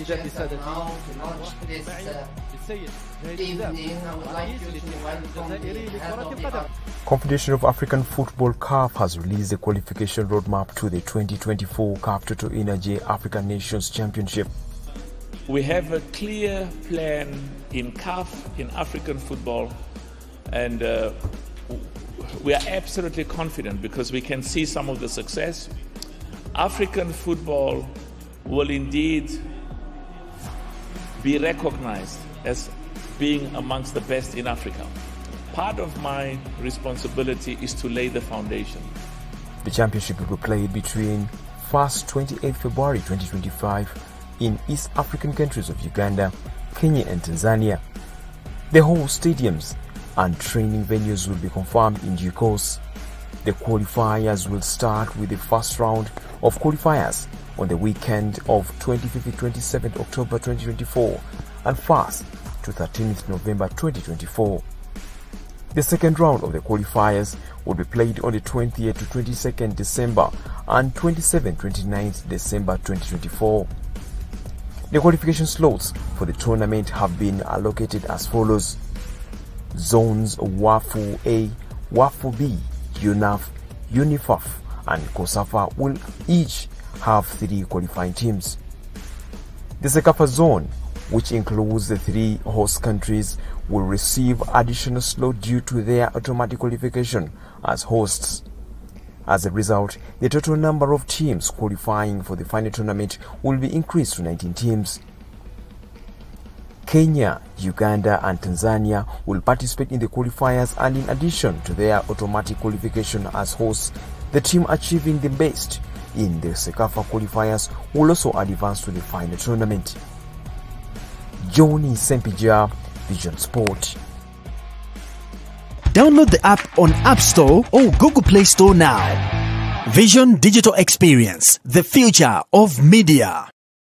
decided now to launch this evening. I would like you to welcome the head of the Confederation of African Football CAF has released the qualification roadmap to the 2024 CAF Total Energy African Nations Championship. We have a clear plan in CAF, in African football, and we are absolutely confident because we can see some of the success. African football will indeed be recognized as being amongst the best in Africa. Part of my responsibility is to lay the foundation. The championship will be played between 1st 28th February 2025 in East African countries of Uganda, Kenya and Tanzania. The host stadiums and training venues will be confirmed in due course. The qualifiers will start with the first round of qualifiers on the weekend of 25th-27th October 2024 and 1st to 13th November 2024. The second round of the qualifiers will be played on the 20th to 22nd December and 27th-29th December 2024. The qualification slots for the tournament have been allocated as follows. Zones WAFU A, WAFU B, UNAF, UNIFAF and COSAFA will each have 3 qualifying teams. The CECAFA zone, which includes the 3 host countries, will receive additional slot due to their automatic qualification as hosts. As a result, the total number of teams qualifying for the final tournament will be increased to 19 teams. Kenya, Uganda and Tanzania will participate in the qualifiers, and in addition to their automatic qualification as hosts, the team achieving the best in the CECAFA qualifiers will also advance to the final tournament. Johnny Sempija, Vision Sport. Download the app on App Store or Google Play Store now. Vision Digital Experience, the future of media.